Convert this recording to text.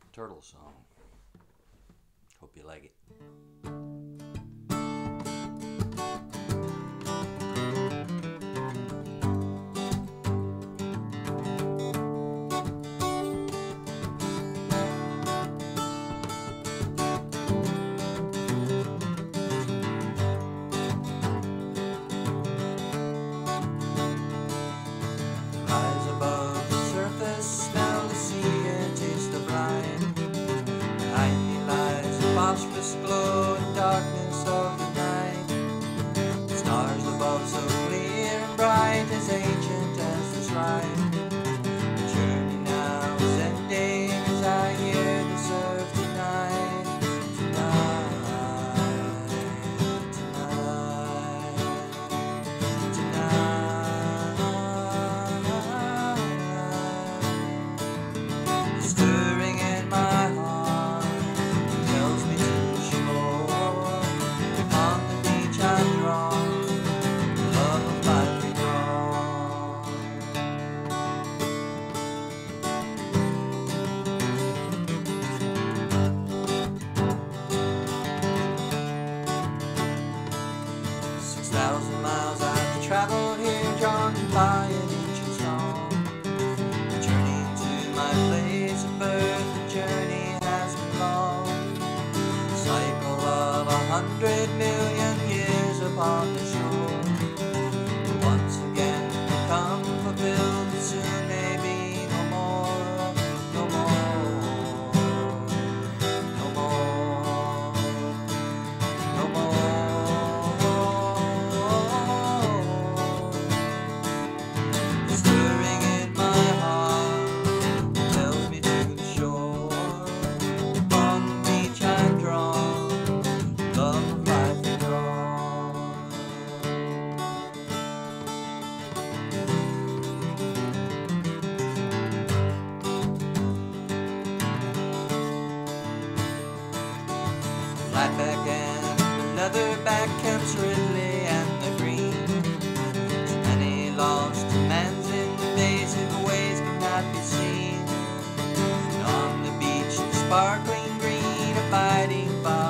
turtle song. Hope you like it. Rise above the surface, smell the sea and taste the brine. Behind me lies the phosphorus glow in darkness of the night. The stars above so clear and bright, as ancient as the shrine. The journey now is ending as I hear the surf tonight. Stirring in my heart tells me to the shore. On the beach I'm drawn, love of life withdrawn. "6,000 miles I've traveled here, drawn by an ancient song. The journey to my place of birth, the journey has been long. The cycle of 100 million years upon the shore will once again become fulfilled, and soon may be no more, no more, no more, no more." Stirring in my heart tells me to the shore. On the beach I'm drawn, love of life withdrawn. Flatback and the leatherback, Kemp's Ridley and the green. Too many lost man's invasive ways cannot be seen. And on the beach the sparkling green, abiding by